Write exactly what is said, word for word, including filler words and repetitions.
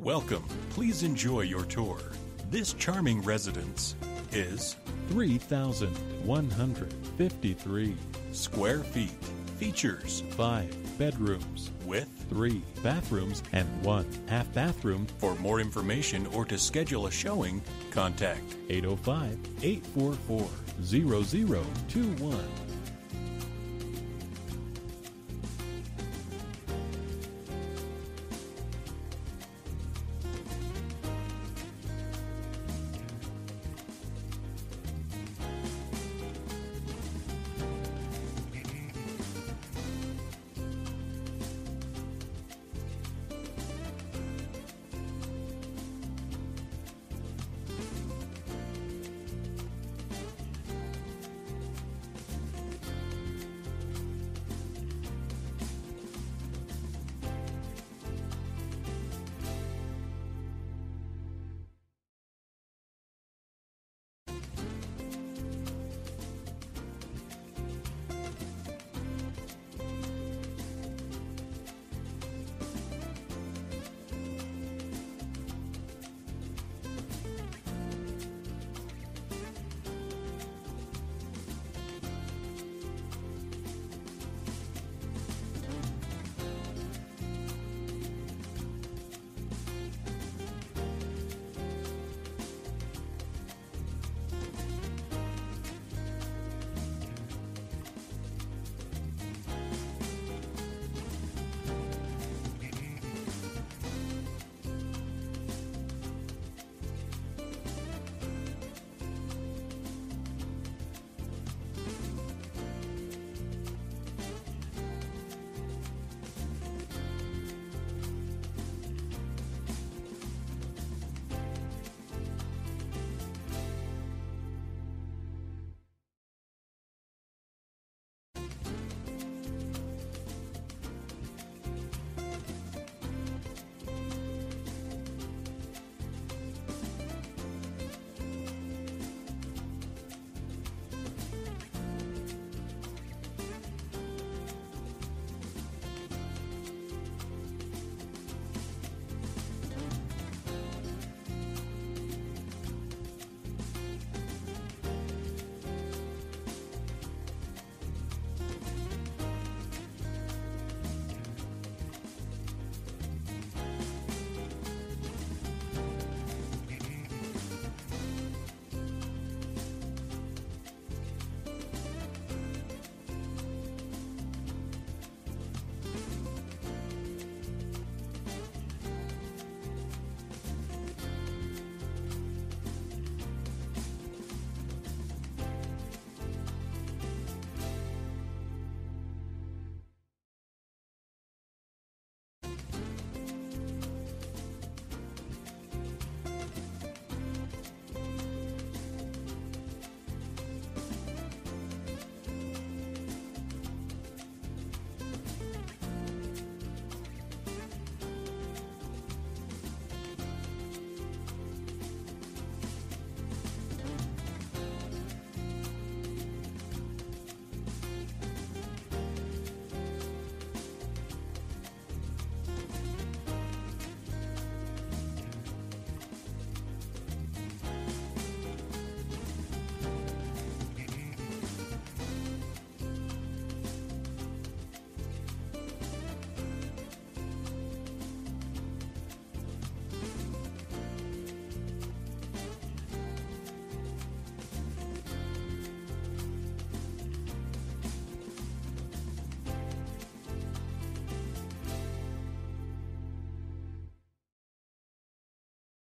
Welcome. Please enjoy your tour. This charming residence is three thousand one hundred fifty-three square feet. Features five bedrooms with three bathrooms and one half bathroom. For more information or to schedule a showing, contact eight oh five, eight four four, zero zero two one.